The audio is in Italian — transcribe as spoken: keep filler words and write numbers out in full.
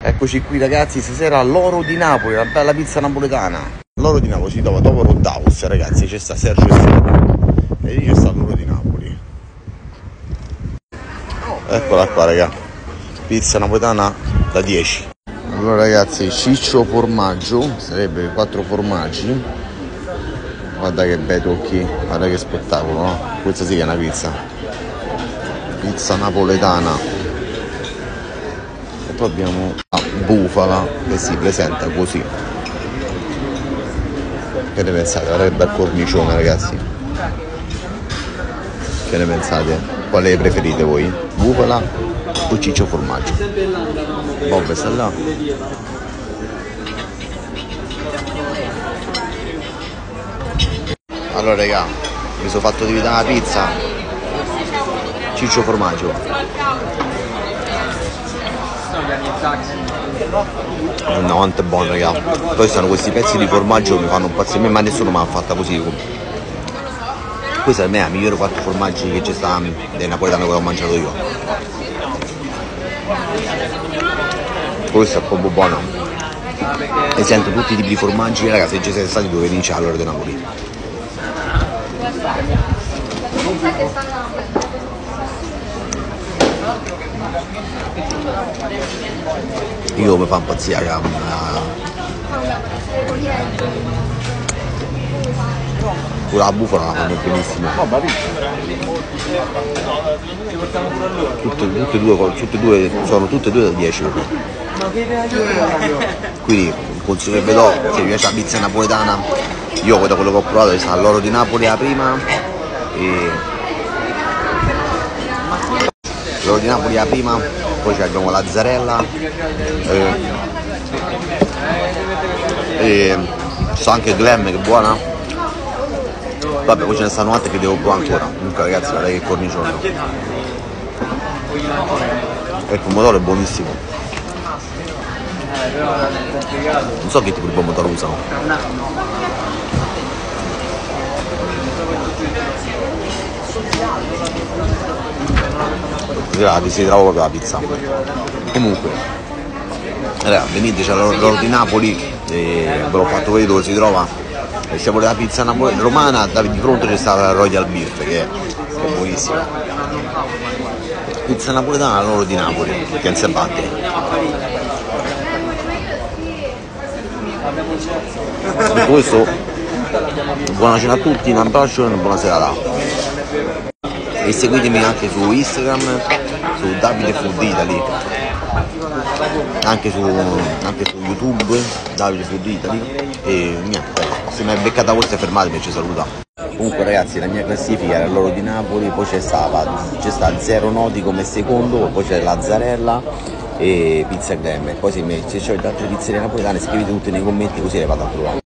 Eccoci qui ragazzi, stasera all'Oro di Napoli, la bella pizza napoletana. L'Oro di Napoli si trova dopo Rodaus, ragazzi, c'è sta Sergio e lì c'è sta l'Oro di Napoli. Eccola qua raga, pizza napoletana da dieci. Allora ragazzi, ciccio formaggio, sarebbe quattro formaggi. Guarda che bei tocchi, guarda che spettacolo, no? Questa sì che è una pizza. Pizza napoletana. Poi abbiamo la bufala che si presenta così. Che ne pensate? Guarda che bel cornicione ragazzi. Che ne pensate? Quale preferite voi? Bufala o ciccio formaggio? Bob sta là. Allora raga, mi sono fatto diventare la pizza ciccio formaggio. No, quanto è buono raga. Poi sono questi pezzi di formaggio che mi fanno impazzire a me, ma nessuno mi ha fatta così. Questa per me è la migliore quattro formaggi che c'è sta del napoletano che ho mangiato io. Questo è proprio buono. E sento tutti i tipi di formaggi, ragazzi, se ci siete stati dove vince all'Oro di Napoli. Io mi fa impazzire raga. Pure la bufala la fanno benissimo. Tutte, tutte, e due, tutte e due sono tutte e due da dieci. Quindi un consiglio che vi do, se vi piace la pizza napoletana, io da quello che ho provato è stata l'Oro di Napoli la prima e l'Oro di Napoli la prima, poi abbiamo la Zarella e, e ci sta anche Glam che è buona. Vabbè, poi ce ne stanno altre che devo provare ancora. Comunque ragazzi, guardate che cornicione. E il pomodoro è buonissimo. Non so che tipo di pomodoro usano. Vi si trova proprio la pizza. Comunque allora, venite, c'è l'Oro di Napoli e ve l'ho fatto vedere dove si trova. E se volete la pizza napoletana romana, di fronte c'è stata la Royal Beef che è, che è buonissima. Pizza napoletana all'Oro di Napoli, che non si batte. Detto questo, buona cena a tutti, un abbraccio e una buona serata. E seguitemi anche su Instagram, su Davide Food Italy, anche su, anche su YouTube, Davide Food Italy. E niente, se mi è beccata questa fermatemi e ci saluta. Comunque ragazzi, la mia classifica era l'Oro di Napoli, poi c'è stata c'è sta Zero Noti come secondo, poi c'è la Zarella e Pizza Glam. Poi se, se c'è altre pizzerie napoletane scrivete tutte nei commenti così le vado a trovare.